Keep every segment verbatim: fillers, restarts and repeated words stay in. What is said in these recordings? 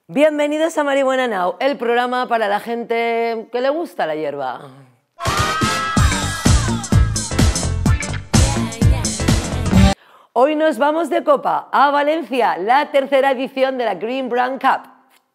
Bienvenidos a Marihuana Now, el programa para la gente que le gusta la hierba. Hoy nos vamos de copa a Valencia, la tercera edición de la Green Brand Cup.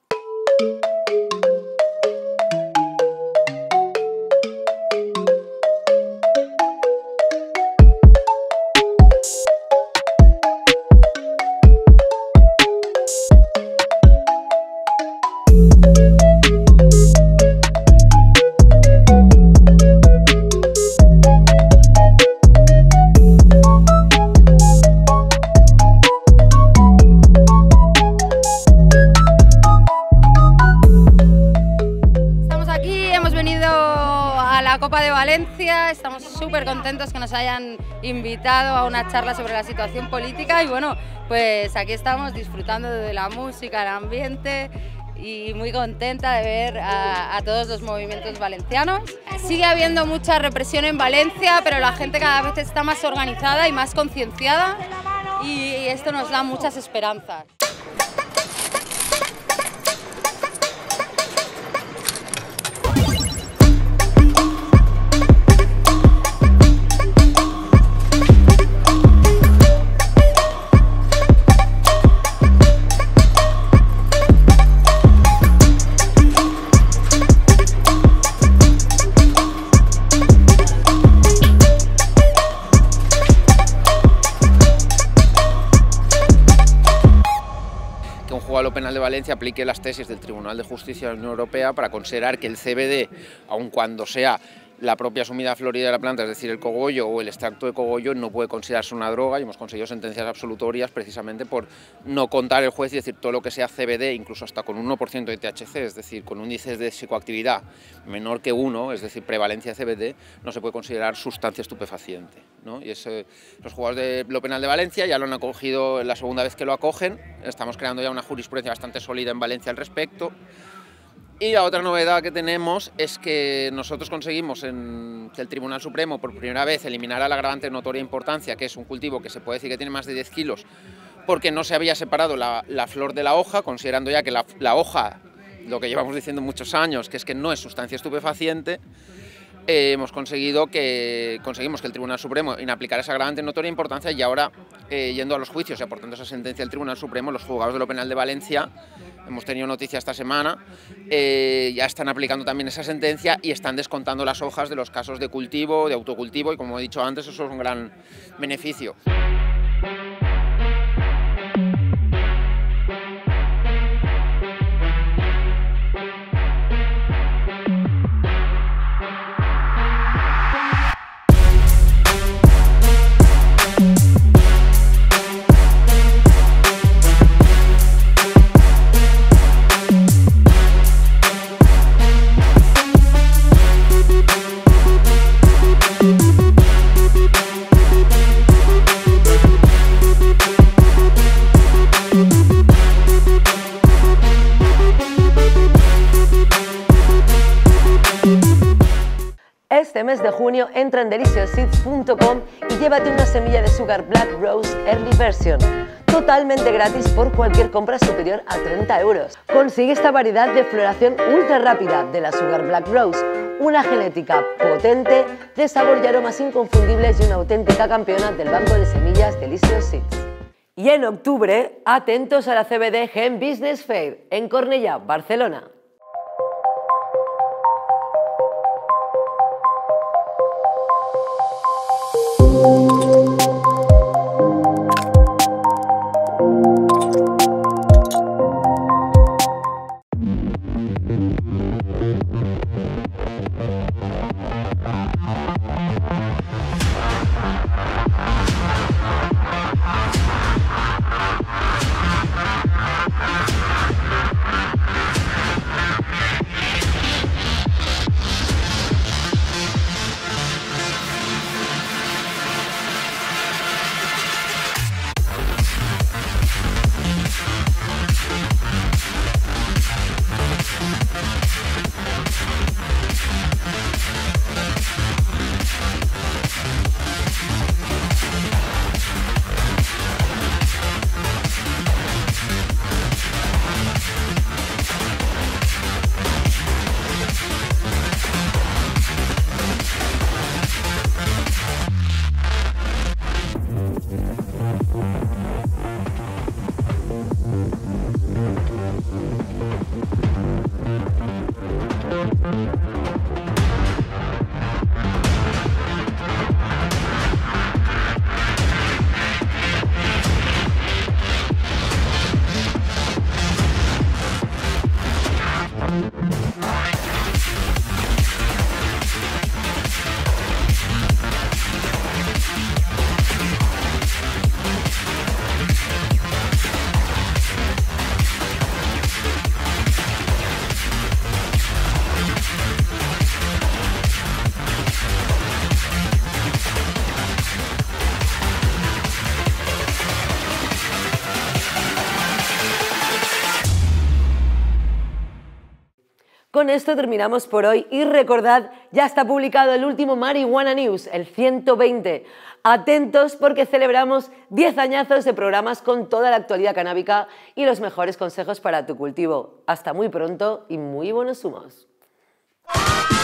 Copa de Valencia, estamos súper contentos que nos hayan invitado a una charla sobre la situación política y bueno, pues aquí estamos disfrutando de la música, el ambiente y muy contenta de ver a, a todos los movimientos valencianos. Sigue habiendo mucha represión en Valencia, pero la gente cada vez está más organizada y más concienciada y esto nos da muchas esperanzas. Un juzgado penal de Valencia aplique las tesis del Tribunal de Justicia de la Unión Europea para considerar que el C B D, aun cuando sea la propia sumida florida de la planta, es decir, el cogollo o el extracto de cogollo, no puede considerarse una droga, y hemos conseguido sentencias absolutorias precisamente por no contar el juez y decir todo lo que sea C B D, incluso hasta con un uno por ciento de T H C, es decir, con un índice de psicoactividad menor que uno, es decir, prevalencia de C B D, no se puede considerar sustancia estupefaciente, ¿no? Y es, eh, los juzgados de lo penal de Valencia ya lo han acogido la segunda vez que lo acogen, estamos creando ya una jurisprudencia bastante sólida en Valencia al respecto. Y la otra novedad que tenemos es que nosotros conseguimos en que el Tribunal Supremo por primera vez eliminara el agravante de notoria importancia, que es un cultivo que se puede decir que tiene más de diez kilos, porque no se había separado la, la flor de la hoja, considerando ya que la, la hoja, lo que llevamos diciendo muchos años, que es que no es sustancia estupefaciente. Eh, hemos conseguido que, conseguimos que el Tribunal Supremo inaplicara esa agravante de notoria importancia y ahora, eh, yendo a los juicios y aportando esa sentencia del Tribunal Supremo, los juzgados de lo penal de Valencia, hemos tenido noticia esta semana, eh, ya están aplicando también esa sentencia y están descontando las hojas de los casos de cultivo, de autocultivo, y como he dicho antes, eso es un gran beneficio. Este mes de junio entra en delicious seeds punto com y llévate una semilla de Sugar Black Rose Early Version, totalmente gratis por cualquier compra superior a treinta euros. Consigue esta variedad de floración ultra rápida de la Sugar Black Rose, una genética potente, de sabor y aromas inconfundibles y una auténtica campeona del banco de semillas Delicious Seeds. Y en octubre, atentos a la C B D Hemp Business Fair en Cornellà, Barcelona. Con esto terminamos por hoy y recordad, ya está publicado el último Marihuana News, el ciento veinte. Atentos porque celebramos diez añazos de programas con toda la actualidad canábica y los mejores consejos para tu cultivo. Hasta muy pronto y muy buenos humos.